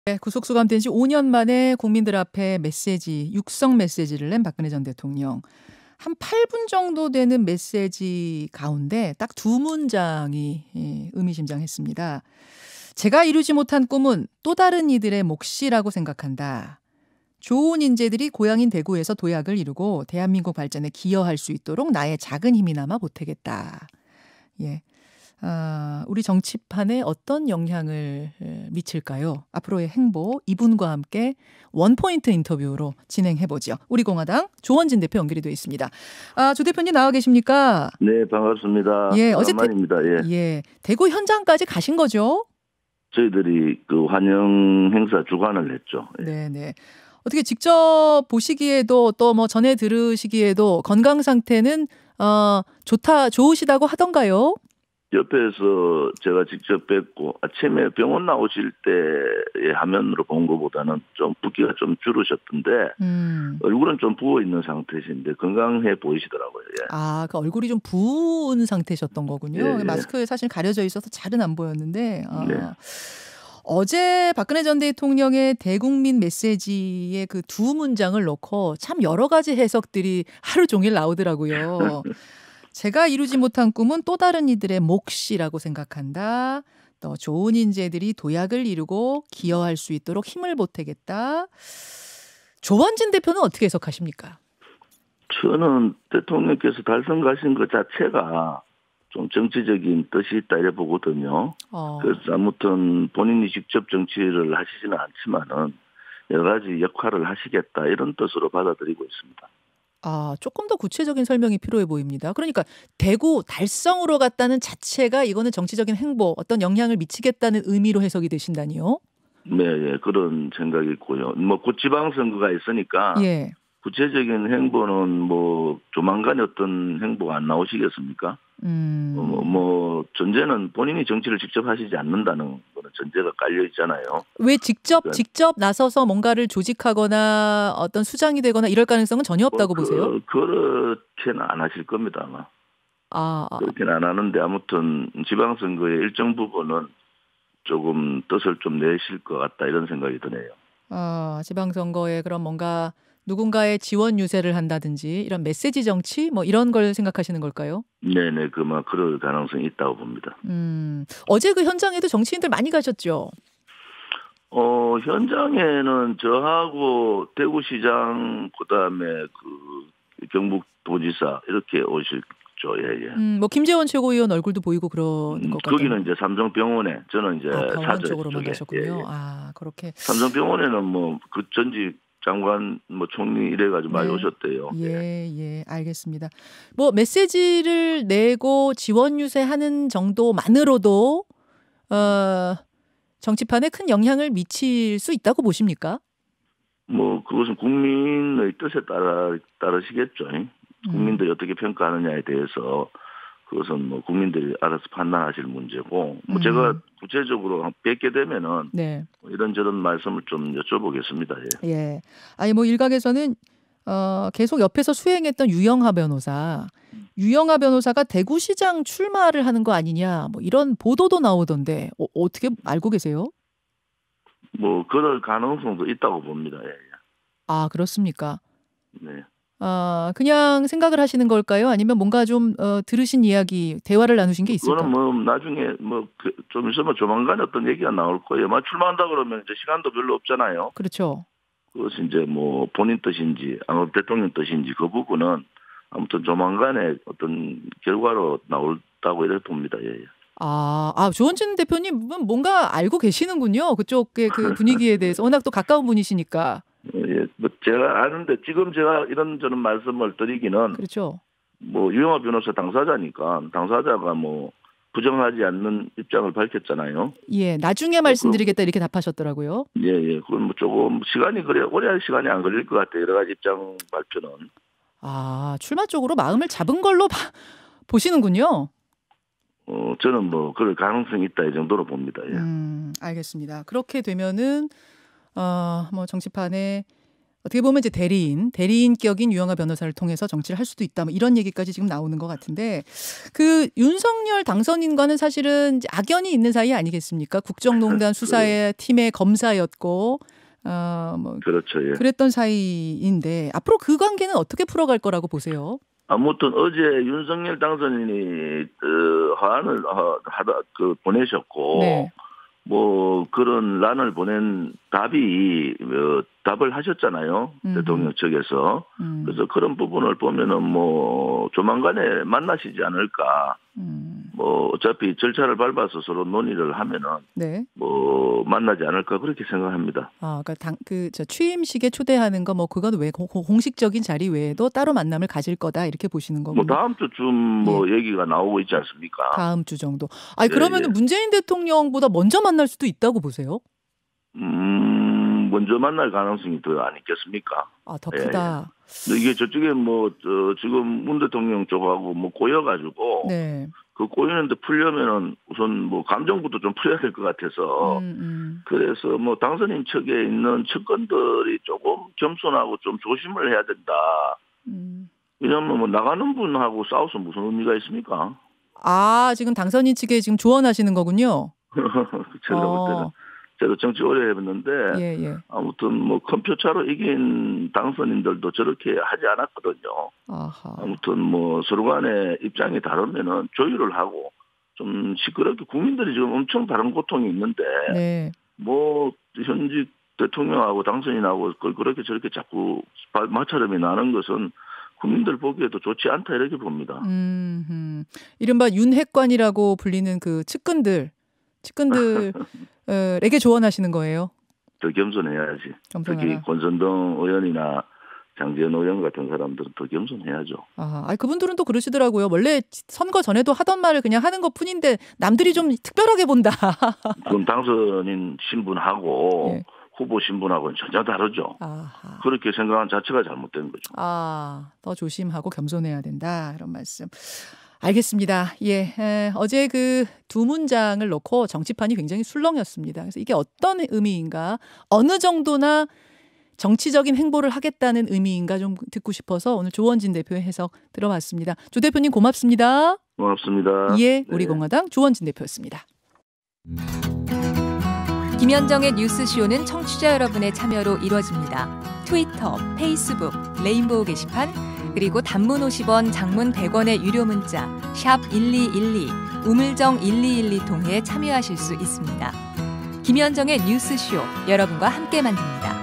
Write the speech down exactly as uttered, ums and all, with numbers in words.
네, 구속 수감된 지 오 년 만에 국민들 앞에 메시지, 육성 메시지를 낸 박근혜 전 대통령. 한 팔 분 정도 되는 메시지 가운데 딱 두 문장이 예, 의미심장했습니다. 제가 이루지 못한 꿈은 또 다른 이들의 몫이라고 생각한다. 좋은 인재들이 고향인 대구에서 도약을 이루고 대한민국 발전에 기여할 수 있도록 나의 작은 힘이나마 보태겠다. 예. 아, 우리 정치판에 어떤 영향을 미칠까요? 앞으로의 행보 이분과 함께 원포인트 인터뷰로 진행해보죠. 우리 공화당 조원진 대표 연결이 되어 있습니다. 아, 조 대표님 나와 계십니까? 네, 반갑습니다. 예, 어제 오랜만입니다. 예. 예, 대구 현장까지 가신 거죠? 저희들이 그 환영 행사 주관을 했죠. 예. 네, 네. 어떻게 직접 보시기에도 또 뭐 전에 들으시기에도 건강 상태는 어, 좋다, 좋으시다고 하던가요? 옆에서 제가 직접 뵙고 아침에 병원 나오실 때의 화면으로 본 것보다는 좀 붓기가 좀 줄으셨던데 음. 얼굴은 좀 부어 있는 상태신데 건강해 보이시더라고요. 예. 아, 그 얼굴이 좀 부은 상태셨던 거군요. 예, 예. 마스크에 사실 가려져 있어서 잘은 안 보였는데. 아. 네. 어제 박근혜 전 대통령의 대국민 메시지의 그 두 문장을 놓고 참 여러 가지 해석들이 하루 종일 나오더라고요. 제가 이루지 못한 꿈은 또 다른 이들의 몫이라고 생각한다. 또 좋은 인재들이 도약을 이루고 기여할 수 있도록 힘을 보태겠다. 조원진 대표는 어떻게 해석하십니까? 저는 대통령께서 달성 가신 것 자체가 좀 정치적인 뜻이 있다 이래 보거든요. 어. 그래서 아무튼 본인이 직접 정치를 하시지는 않지만은 여러 가지 역할을 하시겠다 이런 뜻으로 받아들이고 있습니다. 아, 조금 더 구체적인 설명이 필요해 보입니다. 그러니까 대구 달성으로 갔다는 자체가 이거는 정치적인 행보, 어떤 영향을 미치겠다는 의미로 해석이 되신다니요? 네, 예, 그런 생각이 있고요. 뭐 곧 지방선거가 있으니까 예. 구체적인 행보는 뭐 조만간에 어떤 행보가 안 나오시겠습니까? 음. 어, 뭐, 뭐 전제는 본인이 정치를 직접 하시지 않는다는 거는 전제가 깔려 있잖아요. 왜 직접 그러니까 직접 나서서 뭔가를 조직하거나 어떤 수장이 되거나 이럴 가능성은 전혀 없다고 뭐 보세요? 그, 그렇게는 안 하실 겁니다, 아마. 아, 아, 그렇게는 안 하는데 아무튼 지방선거의 일정 부분은 조금 뜻을 좀 내실 것 같다 이런 생각이 드네요. 아, 지방선거에 그럼 뭔가 누군가의 지원 유세를 한다든지 이런 메시지 정치 뭐 이런 걸 생각하시는 걸까요? 네네, 그만 그럴 가능성이 있다고 봅니다. 음, 어제 그 현장에도 정치인들 많이 가셨죠? 어, 현장에는 저하고 대구시장, 그 다음에 그 경북도지사 이렇게 오셨죠, 예, 예. 음, 뭐 김재원 최고위원 얼굴도 보이고 그러는 음, 것 같아요. 거기는 이제 삼성병원에, 저는 이제 아, 병원 사저 쪽으로만 쪽에, 가셨군요. 예, 예. 아, 그렇게. 삼성병원에는 뭐 그 전직 장관, 뭐 총리 이래가지고 많이 네. 오셨대요. 예. 예, 예, 알겠습니다. 뭐 메시지를 내고 지원 유세하는 정도만으로도 어, 정치판에 큰 영향을 미칠 수 있다고 보십니까? 뭐 그것은 국민의 뜻에 따라 따르시겠죠. 음. 국민들이 어떻게 평가하느냐에 대해서 그것은 뭐 국민들이 알아서 판단하실 문제고, 뭐 음. 제가 구체적으로 뵙게 되면은 네. 뭐 이런저런 말씀을 좀 여쭤보겠습니다. 예. 예. 아니 뭐 일각에서는 어, 계속 옆에서 수행했던 유영하 변호사, 유영하 변호사가 대구시장 출마를 하는 거 아니냐, 뭐 이런 보도도 나오던데 어, 어떻게 알고 계세요? 뭐 그럴 가능성도 있다고 봅니다. 예, 예. 아, 그렇습니까? 네. 아, 그냥 생각을 하시는 걸까요? 아니면 뭔가 좀 어, 들으신 이야기, 대화를 나누신 게 있을까? 그거는 뭐 나중에 뭐 좀 있으면 조만간에 어떤 얘기가 나올 거예요. 막 출마한다 그러면 이제 시간도 별로 없잖아요. 그렇죠. 그것이 이제 뭐 본인 뜻인지 아니면 대통령 뜻인지 그 부분은 아무튼 조만간에 어떤 결과로 나올다고 이렇게 봅니다. 예, 예. 아, 아, 조원진 대표님 뭔가 알고 계시는군요. 그쪽의 그 분위기에 대해서 워낙 또 가까운 분이시니까. 예, 뭐 제가 아는데 지금 제가 이런저런 말씀을 드리기는 그렇죠. 뭐 유영하 변호사 당사자니까 당사자가 뭐 부정하지 않는 입장을 밝혔잖아요. 예, 나중에 말씀드리겠다 이렇게 답하셨더라고요. 예, 예. 그건 뭐 조금 시간이 그래 오래 할 시간이 안 걸릴 것 같아요. 여러 가지 입장 발표는. 아, 출마 쪽으로 마음을 잡은 걸로 봐, 보시는군요. 어, 저는 뭐 그럴 가능성이 있다 이 정도로 봅니다. 예. 음, 알겠습니다. 그렇게 되면은 어, 뭐 정치판에 어떻게 보면 이제 대리인, 대리인격인 유영하 변호사를 통해서 정치를 할 수도 있다. 뭐 이런 얘기까지 지금 나오는 것 같은데 그 윤석열 당선인과는 사실은 이제 악연이 있는 사이 아니겠습니까? 국정농단 수사의 팀의 검사였고, 어, 뭐 그렇죠. 예. 그랬던 사이인데 앞으로 그 관계는 어떻게 풀어갈 거라고 보세요? 아무튼 어제 윤석열 당선인이 그 화환을 하다 그 보내셨고. 네. 뭐 그런 란을 보낸 답이 어, 답을 하셨잖아요. 음흠. 대통령 측에서. 음. 그래서 그런 부분을 보면은 뭐 조만간에 만나시지 않을까. 음. 뭐 어차피 절차를 밟아서 서로 논의를 하면은 네. 뭐 만나지 않을까 그렇게 생각합니다. 아, 그러니까 당, 그 저 취임식에 초대하는 거 뭐 그건 왜 공식적인 자리 외에도 따로 만남을 가질 거다 이렇게 보시는 거군요. 뭐 다음 주쯤 뭐 예. 얘기가 나오고 있지 않습니까? 다음 주 정도. 아니 그러면은 예, 예. 문재인 대통령보다 먼저 만날 수도 있다고 보세요? 음, 먼저 만날 가능성이 더 아니겠습니까? 아, 더 크다. 예, 예. 이게 저쪽에 뭐 저 지금 문 대통령 쪽하고 뭐 꼬여가지고. 네. 그 꼬이는데 풀려면은 우선 뭐 감정부터 좀 풀어야 될 것 같아서 음, 음. 그래서 뭐 당선인 측에 있는 측근들이 조금 겸손하고 좀 조심을 해야 된다. 음. 왜냐하면 뭐 나가는 분하고 싸워서 무슨 의미가 있습니까? 아 지금 당선인 측에 지금 조언하시는 거군요. 제가 볼 때는 제가 정치 오래 해봤는데 예, 예. 아무튼 뭐 큰 표차로 이긴 당선인들도 저렇게 하지 않았거든요. 아하. 아무튼 뭐 서로 간의 입장이 다르면은 조율을 하고 좀 시끄럽게 국민들이 지금 엄청 다른 고통이 있는데 네. 뭐 현직 대통령하고 당선인하고 그렇게 저렇게 자꾸 마찰음이 나는 것은 국민들 보기에도 좋지 않다 이렇게 봅니다. 음, 이른바 윤핵관이라고 불리는 그 측근들 측근들에게 조언하시는 거예요? 더 겸손해야지. 겸손하라. 특히 권선동 의원이나 장재현 의원 같은 사람들은 더 겸손해야죠. 아, 아니, 그분들은 또 그러시더라고요. 원래 선거 전에도 하던 말을 그냥 하는 것 뿐인데 남들이 좀 특별하게 본다. 그럼 당선인 신분하고 예. 후보 신분하고는 전혀 다르죠. 아하. 그렇게 생각하는 자체가 잘못된 거죠. 아, 더 조심하고 겸손해야 된다. 이런 말씀. 알겠습니다. 예, 에, 어제 그 두 문장을 놓고 정치판이 굉장히 술렁였습니다. 그래서 이게 어떤 의미인가, 어느 정도나 정치적인 행보를 하겠다는 의미인가 좀 듣고 싶어서 오늘 조원진 대표의 해석 들어봤습니다. 조 대표님 고맙습니다. 고맙습니다. 예, 우리공화당 조원진 대표였습니다. 김현정의 뉴스쇼는 청취자 여러분의 참여로 이루어집니다. 트위터, 페이스북, 레인보우 게시판, 그리고 단문 오십 원, 장문 백 원의 유료 문자 샵 일이일이, 우물정 일이일이 통해 참여하실 수 있습니다. 김현정의 뉴스쇼, 여러분과 함께 만듭니다.